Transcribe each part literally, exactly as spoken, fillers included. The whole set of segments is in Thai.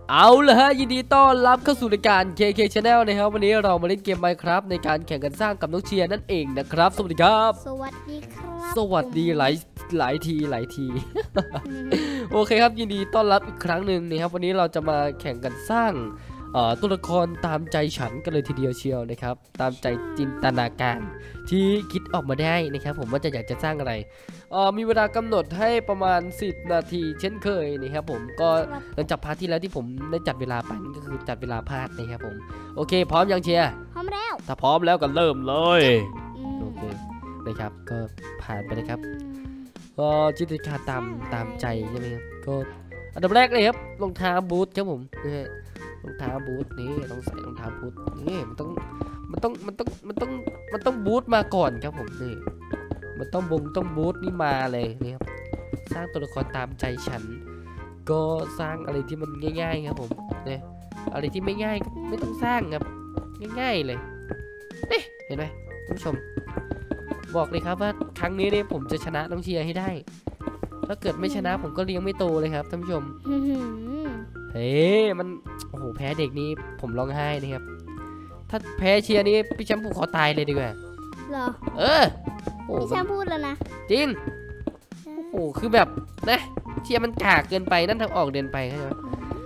เอาละฮะยินดีต้อนรับเข้าสู่รายการ เค เค Channel นะครับวันนี้เรามาเล่นเกม Minecraft ในการแข่งกันสร้างกับน้องเชียร์นั่นเองนะครับสวัสดีครับสวัสดีครับสวัสดีหลายหลายทีหลายที โอเคครับยินดีต้อนรับอีกครั้งหนึ่งนะครับวันนี้เราจะมาแข่งกันสร้างตัวละครตามใจฉันกันเลยทีเดียวเชียวนะครับตามใจจินตนาการที่คิดออกมาได้นะครับผมว่าจะอยากจะสร้างอะไรมีเวลากำหนดให้ประมาณสิบนาทีเช่นเคยนะครับผมก็หลังจากพาร์ทที่แล้วที่ผมได้จัดเวลาไปก็คือจัดเวลาพลาดนะครับผมโอเคพร้อมยังเชียร์พร้อมแล้วถ้าพร้อมแล้วก็เริ่มเลยโอเคนะครับก็ผ่านไปนะครับก็จินตนาการตามตามใจใช่ไหมครับก็อันดับแรกเลยครับรองเท้าบูทครับผมรองเท้าบูทนี่ต้องใส่รองเท้าบูทนี่มันต้องมันต้องมันต้องมันต้องมันต้องบูทมาก่อนครับผมนี่มันต้องบงต้องบูทนี่มาเลยนี่ครับสร้างตัวละครตามใจฉันก็สร้างอะไรที่มันง่ายๆครับผมเนี่ยอะไรที่ไม่ง่ายก็ไม่ต้องสร้างครับง่ายๆเลยนี่เห็นไหมท่านผู้ชมบอกเลยครับว่าครั้งนี้เนี่ยผมจะชนะน้องเชียร์ให้ได้ถ้าเกิดไม่ชนะผมก็เลี้ยงไม่โตเลยครับท่านผู้ชมเฮ้มันโอ้โหแพ้เด็กนี้ผมร้องไห้นะครับถ้าแพ้เชียร์นี้พี่แชมป์ผูกคอตายเลยดีกว่าเหรอเออพี่แชมป์พูดแล้วนะจริงโอ้โหคือแบบนะเชียร์มันกากเกินไปนั่นทางออกเดินไปใช่ไหม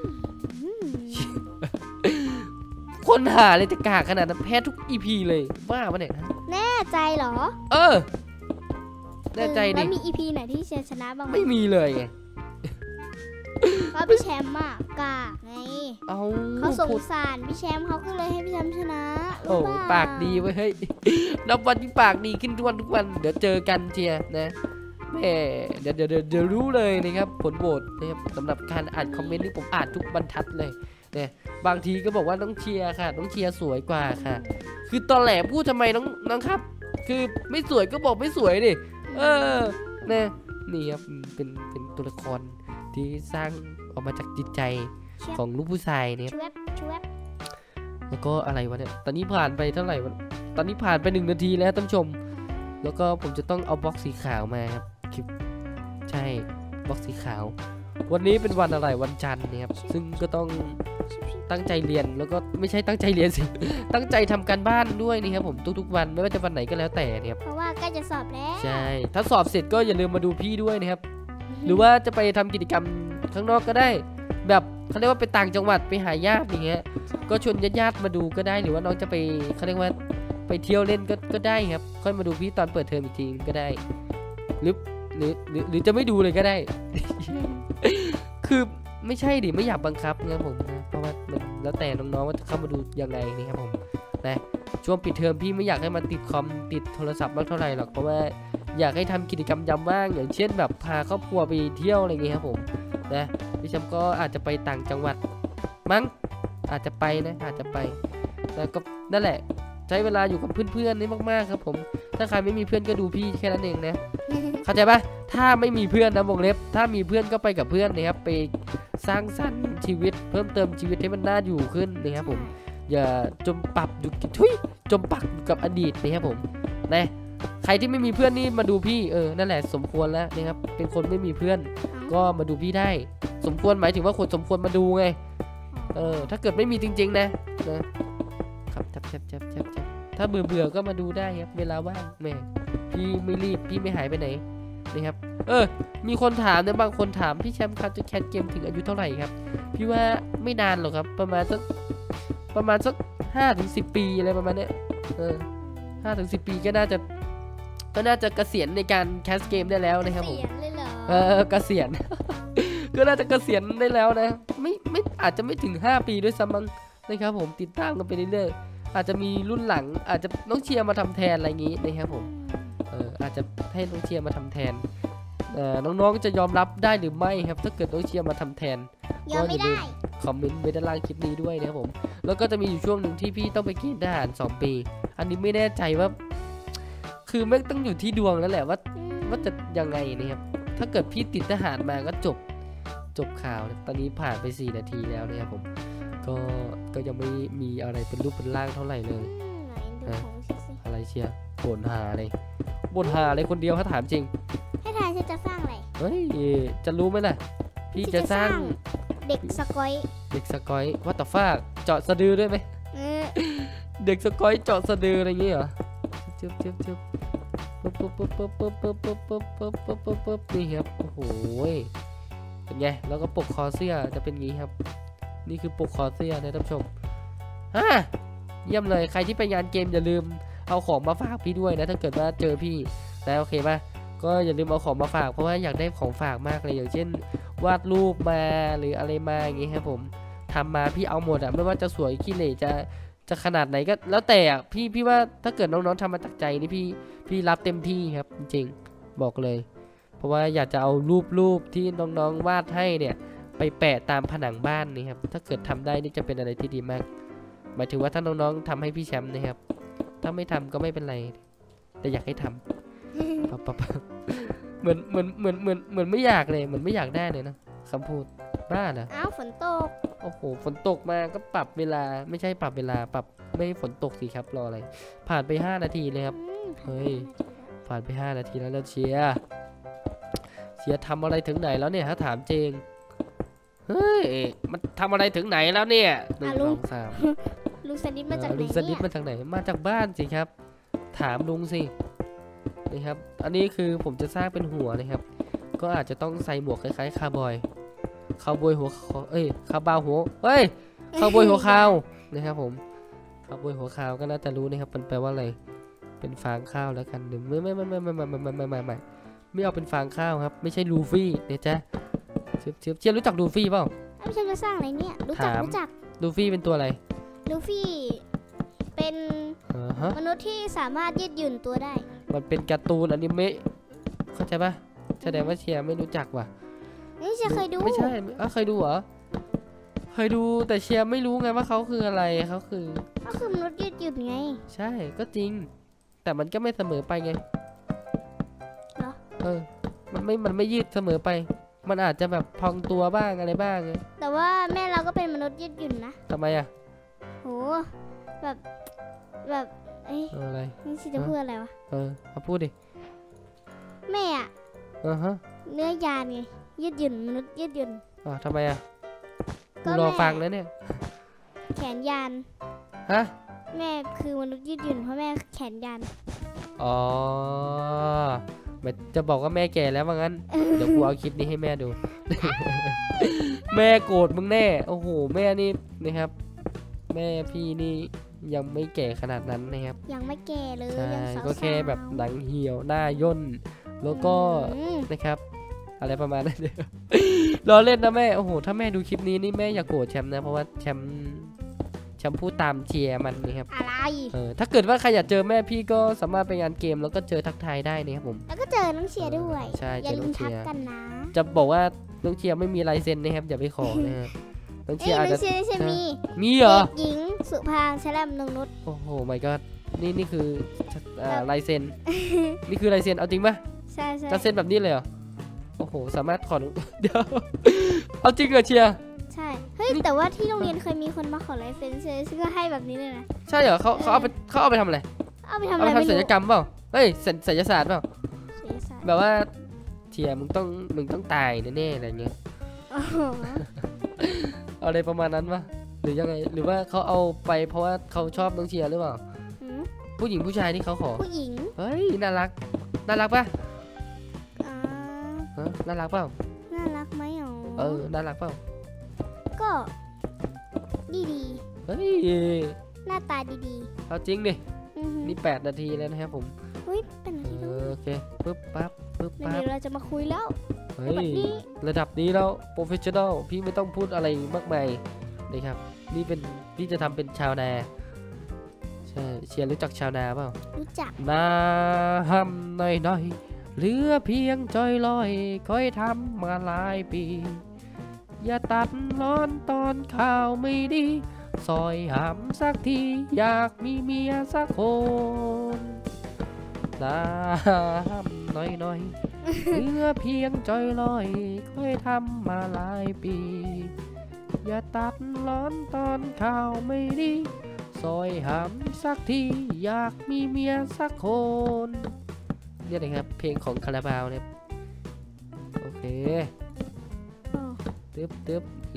คนหาเลยจะกากขนาดนั้นแพ้ทุกอีพีเลยว่าปะเนี่ยแน่ใจเหรอเออแน่ใจดิแล้วมีอีพีไหนที่เชียร์ชนะบ้างไม่มีเลยไงก็พี่แชมป์อะกากไงเอาเขาสงสารพี่แชมป์เขาก็เลยให้พี่แชมป์ชนะโอ้ปากดีเว้ยเฮ้ยนับวันที่ปากดีขึ้นทุกวันทุกวันเดี๋ยวเจอกันเชียร์นะแม่เดี๋ยวเดี๋ยวเดี๋ยวรู้เลยนะครับผลโหวตนะครับสำหรับการอ่านคอมเมนต์ที่ผมอ่านทุกบรรทัดเลยเนี่ยบางทีก็บอกว่าน้องเชียร์ค่ะน้องเชียร์สวยกว่าค่ะคือตอนแหลพูดทำไมน้องน้องครับคือไม่สวยก็บอกไม่สวยดิเออเนี่ยนี่ครับเป็นเป็นตัวละครที่สร้างออกมาจากจิตใจของลูกผู้ชายเนี่ยแล้วก็อะไรวะเนี่ยตอนนี้ผ่านไปเท่าไหร่วะตอนนี้ผ่านไปหนึ่งนาทีแล้วท่านผู้ชมแล้วก็ผมจะต้องเอาบล็อกสีขาวมาครับคลิปใช่บล็อกสีขาววันนี้เป็นวันอะไรวันจันทร์นะครับซึ่งก็ต้องตั้งใจเรียนแล้วก็ไม่ใช่ตั้งใจเรียนสิตั้งใจทำการบ้านด้วยนี่ครับผมทุกๆวันไม่ว่าจะวันไหนก็แล้วแต่เนี่ยเพราะว่าใกล้จะสอบแล้วใช่ถ้าสอบเสร็จก็อย่าลืมมาดูพี่ด้วยนะครับหรือว่าจะไปทำกิจกรรมข้างนอกก็ได้แบบเขาเรียกว่าไปต่างจังหวัดไปหาญาติอย่างเงี้ยก็ชวนญาติๆมาดูก็ได้หรือว่าน้องจะไปเขาเรียกว่าไปเที่ยวเล่นก็ก็ได้ครับค่อยมาดูพี่ตอนเปิดเทอมอีกทีก็ได้หรือหรือหรือหรือจะไม่ดูเลยก็ได้ คือไม่ใช่ดิไม่อยากบังคับนะครับผมนะเพราะว่ามันแล้วแต่น้องๆว่าจะเข้ามาดูยังไงนี่ครับผมนะช่วงปิดเทอมพี่ไม่อยากให้มันติดคอมติดโทรศัพท์มากเท่าไหร่หรอกเพราะว่าอยากให้ทำกิจกรรมยามว่างอย่างเช่นแบบพาครอบครัวไปเที่ยวอะไรเงี้ยครับผมนะพี่แชมป์ก็อาจจะไปต่างจังหวัดมั้งอาจจะไปนะอาจจะไปแล้วก็นั่นแหละใช้เวลาอยู่กับเพื่อนๆนี่มากๆครับผมถ้าใครไม่มีเพื่อนก็ดูพี่แค่นั้นเองนะเข้าใจปะถ้าไม่มีเพื่อนนะวงเล็บถ้ามีเพื่อนก็ไปกับเพื่อนนะครับไปสร้างสรรค์ชีวิตเพิ่มเติมชีวิตให้มันน่าอยู่ขึ้นนะครับผมอย่าจมปักอยู่ทุยจมปักอยู่กับอดีตนะครับผมนะใครที่ไม่มีเพื่อนนี่มาดูพี่เออนั่นแหละสมควรแล้วนะครับเป็นคนไม่มีเพื่อนก็มาดูพี่ได้สมควรหมายถึงว่าคนสมควรมาดูไงเออถ้าเกิดไม่มีจริงๆนะนะครับจับจับจับจับจับถ้าเบื่อเบื่อก็มาดูได้ครับเวลาว่างแม่พี่ไม่รีบพี่ไม่หายไปไหนนะครับเออมีคนถามนะบางคนถามพี่แชมป์ครับจะแคสเกมถึงอายุเท่าไหร่ครับพี่ว่าไม่นานหรอกครับประมาณสักประมาณสักห้าถึงสิบปีอะไรประมาณเนี้ยเออห้าถึงสิบปีก็น่าจะก็น่าจะเกษียณในการแคสเกมได้แล้วนะครับผมเออเกษียณ ก็น่าจะเกษียณได้แล้วนะไม่ไม่อาจจะไม่ถึงห้าปีด้วยซ้ำมั้งนะครับผมติดตามกันไปเรื่อยๆอาจจะมีรุ่นหลังอาจจะน้องเชียร์มาทำแทนอะไรอย่างงี้นะครับผมเอออาจจะให้น้องเชียร์มาทำแทนเออน้องๆจะยอมรับได้หรือไม่ครับถ้าเกิดน้องเชียร์มาทำแทนยอมไม่ได้คอมเมนต์ไว้ด้านล่างคลิปนี้ด้วยนะครับผมแล้วก็จะมีอยู่ช่วงหนึ่งที่พี่ต้องไปเกณฑ์ทหารสองปีอันนี้ไม่แน่ใจว่าคือไม่ต้องอยู่ที่ดวงแล้วแหละว่าว่าจะยังไงนะครับถ้าเกิดพี่ติดทหารมาก็จบจบข่าวตอนนี้ผ่านไปสี่นาทีแล้วนะครับผมก็ก็ยังไม่มีอะไรเป็นรูปเป็นร่างเท่าไหร่เลยนะอะไรเชียร์บ่นหาอะไรบ่นหาอะไรคนเดียวถ้าถามจริงให้ทายฉันจะสร้างอะไรเฮ้ยจะรู้ไหมล่ะพี่จะสร้างเด็กสกอยเด็กสกอยว่าแต่ฟากเจาะสะดือด้วยไหมเออเด็กสกอยเจาะสะดืออะไรอย่างเงี้ยเหรอจึ๊บจึ๊บจึ๊บปุ๊บปุ๊บปุ๊บปุ๊บปุ๊บปุ๊บปุ๊บปุ๊บปุ๊บปุ๊บปุ๊บปุ๊บนี่ครับโอ้โหเป็นไงแล้วก็ปกคอเสื้อจะเป็นงี้ครับนี่คือปกคอเสื้อนะท่านผู้ชมฮ่าเยี่ยมเลยใครที่ไปงานเกมอย่าลืมเอาของมาฝากพี่ด้วยนะถ้าเกิดว่าเจอพี่นะโอเคป่ะก็อย่าลืมเอาของมาฝากเพราะว่าอยากได้ของฝากมากเลยอย่างเช่นวาดรูปมาหรืออะไรมาอย่างงี้ครับผมทำมาพี่เอาหมดอะไม่ว่าจะสวยขี้เหร่จะจะขนาดไหนก็แล้วแต่อะพี่พี่ว่าถ้าเกิดน้องๆทำมาจากใจนี่พี่พี่รับเต็มที่ครับจริงๆบอกเลยเพราะว่าอยากจะเอารูปรูปที่น้องๆวาดให้เนี่ยไปแปะตามผนังบ้านนี่ครับถ้าเกิดทำได้นี่จะเป็นอะไรที่ดีมากหมายถึงว่าถ้าน้องๆทำให้พี่แชมป์นะครับถ้าไม่ทำก็ไม่เป็นไรแต่อยากให้ทำปั๊บปั๊บเหมือนเหมือนเหมือนเหมือนเหมือนไม่อยากเลยเหมือนไม่อยากได้เลยนะคำพูดบ้านะอ้าวฝนตกโอ้โหฝนตกมาก็ปรับเวลาไม่ใช่ปรับเวลาปรับไม่ให้ฝนตกสิครับรออะไรผ่านไปห้านาทีเลยครับอืมเฮ้ย ผ่านไปห้านาทีแล้วแล้วเชียร์เชียร์ทำอะไรถึงไหนแล้วเนี่ยถ้าถามจริงเฮ้ยมันทำอะไรถึงไหนแล้วเนี่ยหนึ่งสองสามลุงสนิทมาจากไหนลุงสนิทเนี่ยมาจากไหนมาจากบ้านสิครับ ถามลุงสินี่ครับอันนี้คือผมจะสร้างเป็นหัวนะครับ ก็อาจจะต้องใส่หมวกคล้ายๆคาร์บอยคาร์บอยหัวเอ้ยคาร์บาวหัวเฮ้ยคาร์บอยหัวคาวนะครับผมคาร์บอยหัวคาวก็น่าจะรู้นะครับมันแปลว่าอะไรเป็นฟางข้าวแล้วกันหรือไม่ไม่ไม่ไม่ไม่ไม่ไม่ไม่ไม่ไม่ไม่เอาเป็นฟางข้าวครับไม่ใช่ลูฟี่เนี่ยจ้ะเชียบเชียบเชียบรู้จักลูฟี่เปล่าไม่ใช่จะสร้างอะไรเนี่ยรู้จักถามรู้จักลูฟี่เป็นตัวอะไรลูฟี่เป็นอ่าฮะมนุษย์ที่สามารถยืดหยุ่นตัวได้มันเป็นการ์ตูนอนิเมะเข้าใจปะแสดงว่าเชียร์ไม่รู้จักว่ะนี่จะเคยดูไม่ใช่อ่ะเคยดูเหรอเคยดูแต่เชียร์ไม่รู้ไงว่าเขาคืออะไรเขาคือก็คือมนุษย์ยืดหยุ่นไงใช่ก็จริง แต่มันก็ไม่เสมอไปไงเหรอเออมันไม่มันไม่ยืดเสมอไป มันอาจจะแบบพองตัวบ้างอะไรบ้างไงแต่ว่าแม่เราก็เป็นมนุษย์ยืดหยุ่นนะทำไมอ่ะโหแบบแบบเอ้ยเอออะไรนี่สิจะพูดอะไรวะเออมาพูดดิแม่อะอ่าฮะเนื้อยานไงยืดหยุ่นมนุษย์ยืดหยุ่นอ่าทำไมอ่ะก็กูรอแม่ฟังนะเนี่ยแขนยานฮะแม่คือมนุษย์ยืดหยุ่นเพราะแม่แขนยานอ๋อแบบจะบอกว่าแม่แก่แล้วว่างั้น เดี๋ยวกูเอาคลิปนี้ให้แม่ดู แม่โกรธมึงแน่ โอ้โห แม่นี่นะครับ แม่พี่นี่ยังไม่แก่ขนาดนั้นนะครับยังไม่แก่เลยใช่ยังสาวๆก็แค่แบบหนังเหี่ยวหน้าย่น แล้วก็อืมนะครับ อะไรประมาณนั้นเดียว รอเล่นนะแม่ โอ้โห ถ้าแม่ดูคลิปนี้นี่แม่อย่าโกรธแชมป์นะ เพราะว่าแชมป์แชมป์พูดตามเชียร์มันนะครับอะไรเออ ถ้าเกิดว่าใครอยากเจอแม่พี่ก็สามารถไปงานเกมแล้วก็เจอทักทายได้นะครับผมแล้วก็เจอน้องเชียร์ด้วยใช่อย่าเจอน้ลือมงเชีทักยร์กันนะจะบอกว่าน้องเชียร์ไม่มีลายเซ็นนะครับอย่าไปขอนะฮะน้องเชีเอ้ยยร์อาจน้อจะงเชียร์จะมีมีเหรอเด็กหญิงสุพางค์แชลมนงนุชโอ้โห my god นี่นี่คืออ่าลายเซ็น นี่คือลายเซ็นเอาจริงปะใช่ใช่จะเซ็นแบบนี้เลยเหรอ โอ้โห สามารถขอ เดี๋ยว เอาจริงเหรอเชียร์ใช่เฮ้ยแต่ว่าที่โรงเรียนเคยมีคนมาขอลายเซ็นเชียร์ก็ให้แบบนี้เลยนะใช่เหรอเขาเขาเอาไปเขาเอาไปทำอะไรเอาไปทำเอาอะไรไปไม่ทำศัลรู้ยกรรมเปล่า เฮ้ยศัลศัลยศาสตร์เปล่าศิลปศาสตร์แบบว่าเชียร์มึงต้องมึงต้องตายแน่ๆอะไรเงี้ยโอ้โหเอาอะไรประมาณนั้นปะหรือยังไง หรือว่าเขาเอาไปเพราะว่าเขาชอบน้องเชียร์หรือเปล่าหืมผู้หญิงผู้ชายที่เขาขอผู้หญิงเฮ้ย น่ารัก น่ารักปะอ่าฮะน่ารักเปล่าน่ารักไหมอ๋อเออ น่ารักเปล่าก็ดีดีเฮ้ยๆหน้าตาดีเอาจริงดิๆอือหือนี่แปดนาทีแล้วนะครับผมเฮ้ยเป็นอะไรเอดูอโอเค ปึ๊บปั๊บ ปึ๊บเดี๋ปั๊บยวเราจะมาคุยแล้วเฮ้แบบยนี้ระดับนี้แล้ว โปรเฟชชั่นอล พี่ไม่ต้องพูดอะไรมากมายนี่ครับ นี่เป็น พี่จะทำเป็นชาวนา ใช่ เชียร์รู้จักชาวนาเปล่ารู้จักน้ำหน่อยหน่อยๆเหลือเพียงจอยลอยค่อยทำมาหลายปี อย่าตัดร้อนตอนข้าวไม่ดีซอยหำสักที อยากมีเมียสักคนน้ำหน่อยหน่อยๆเหลือเพียงจอยลอยค่อยทำมาหลายปี อย่าตัดร้อนตอนข้าวไม่ดีซอยหำสักทีอยากมีเมียสักคนเนี่ยนะครับเพลงของคาราบาวนะครับโอเคอ๋อตึ๊บตึ๊บ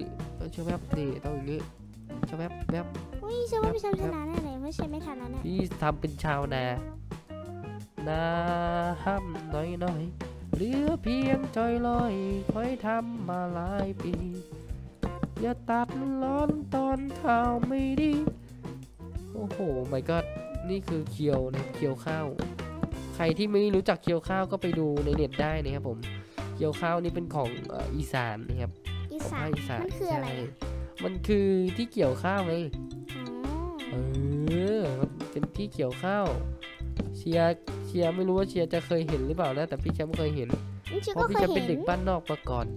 นี่เชื่อแป๊บนี่ต้องอย่างนี้เชื่อแป๊บแป๊บอุ้ยเชื่อว่าพี่แชมป์ชนะแน่เลยเพราะเชื่อไม่ทันแล้วเนี่ยพี่ทำเป็นชาวนานาห้ำน้อยน้อยเหลือเพียงจอยลอยคอยทำมาหลายปีอย่าตัดร้อนตอนข้าวไม่ดีโอ้โหไม่ก็นี่คือเคียวนะเคียวข้าวใครที่ไม่รู้จักเคียวข้าวก็ไปดูในเน็ตได้นะครับผมเคียวข้าวนี่เป็นของเอ่ออีสานนะครับอีของสาภาน คอีสานมันคืออะไรใช่อะมันคือที่เกี่ยวข้าวไงอ๋อเออมันเป็นที่เกี่ยวข้าวเชียร์เชียร์ไม่รู้ว่าเชียร์จะเคยเห็นหรือเปล่านะแต่พี่แชมป์เคยเห็นนี่เชื่อเพก็ราะพี่เคแชยมป์เป็นเห็เด็นกบ้านนอกมาก่อน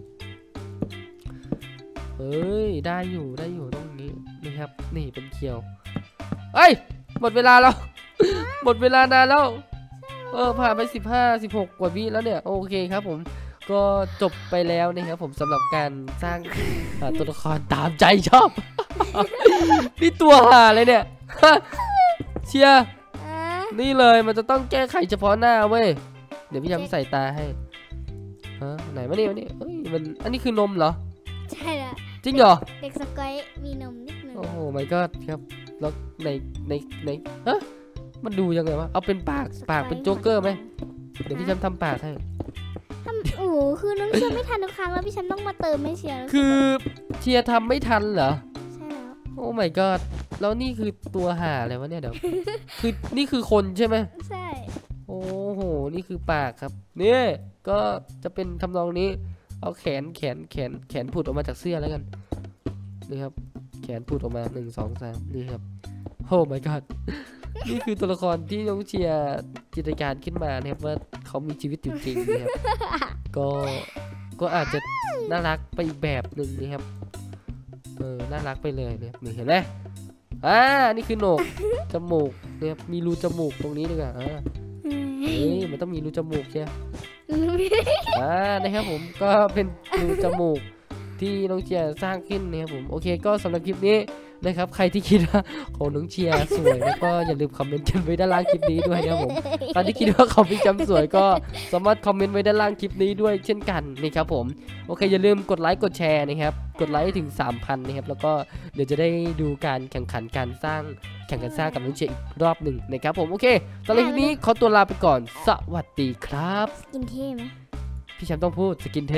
เอ้ยได้อยู่ได้อยู่ตรงนี้นี่ครับนี่เป็นเขียวเอ้ยหมดเวลาแล้ว หมดเวลานานแล้วเออผ่านไปสิบห้าสิบหกกว่าวิแล้วเนี่ยโอเคครับผมก็จบไปแล้วนะครับผมสำหรับการสร้างอ่าตัวละครตามใจชอบ นี่ตัวหาเลยเนี่ย เชียร์อ่านี่เลยมันจะต้องแก้ไขเฉพาะหน้าเว้ยเดี๋ยวพี่ย้ำใส่ตาให้ฮะไหนมานี่มานี่เอ้ยมันอันนี้คือนมเหรอใช่แล้วจริงเหรอเด็กสกอยมีนมนิดนึงโอ้โห my god ครับแล้วในในในฮะมันดูยังไงวะเอาเป็นปากปากเป็นโจ๊กเกอร์ไหมเดี๋ยวพี่ย้ำทำปากให้ทำโอ้โหคือน้องเชื่อไม่ทันทุกครั้งแล้วพี่แชมป์ต้องมาเติมไม่เชียร์คือเชียร์ทำไม่ทันเหรอใช่แล้วโอ้ my god แล้วนี่คือตัวห่าอะไรวะเนี่ยเดี๋ยว คือนี่คือคนใช่ไหมใช่โอ้โห นี่คือปากครับนี่ก็จะเป็นทำนองนี้ เอาแขนแขนแขนแขนผุดออกมาจากเสื้อแล้วกัน นี่ครับ แขนผุดออกมาหนึ่งสองสามนี่ครับ โอ้ my god นี่คือตัวละครที่น้องเชียร์จินตนาการขึ้นมานะครับว่าเขามีชีวิตอยู่จริงนะครับ ก็ ก็อาจจะน่ารักไปอีกแบบหนึ่งนะครับ เออ น่ารักไปเลยเนี่ยนี่เห็นไหมอ่า นี่คือโหนก จมูกเนี่ยมีรูจมูกตรงนี้ด้วยอ่ะอ่าเฮ้ยมันต้องมีรูจมูกใช่ไหมอ่านะครับผมก็เป็นรูจมูกที่น้องเชียร์สร้างขึ้นนะครับผมโอเคก็สำหรับคลิปนี้นะครับใครที่คิดว่าของน้องเชียร์สวยแล้วก็อย่าลืมคอมเมนต์กันไว้ด้านล่างคลิปนี้ด้วยนะครับผมใครที่คิดว่าเขาพี่จำสวยก็สามารถคอมเมนต์ไว้ด้านล่างคลิปนี้ด้วยเช่นกันนะครับผมโอเคอย่าลืมกดไลค์กดแชร์นะครับกดไลค์ถึง สามพัน นะครับแล้วก็เดี๋ยวจะได้ดูการแข่งขันการสร้างแข่งกันสร้างกับน้องเชียร์อีกรอบหนึ่งนะครับผมโอเคสำหรับคลิปนี้ขอตัวลาไปก่อนสวัสดีครับกินเท่ไหมพี่แชมป์ต้องพูดสกินเท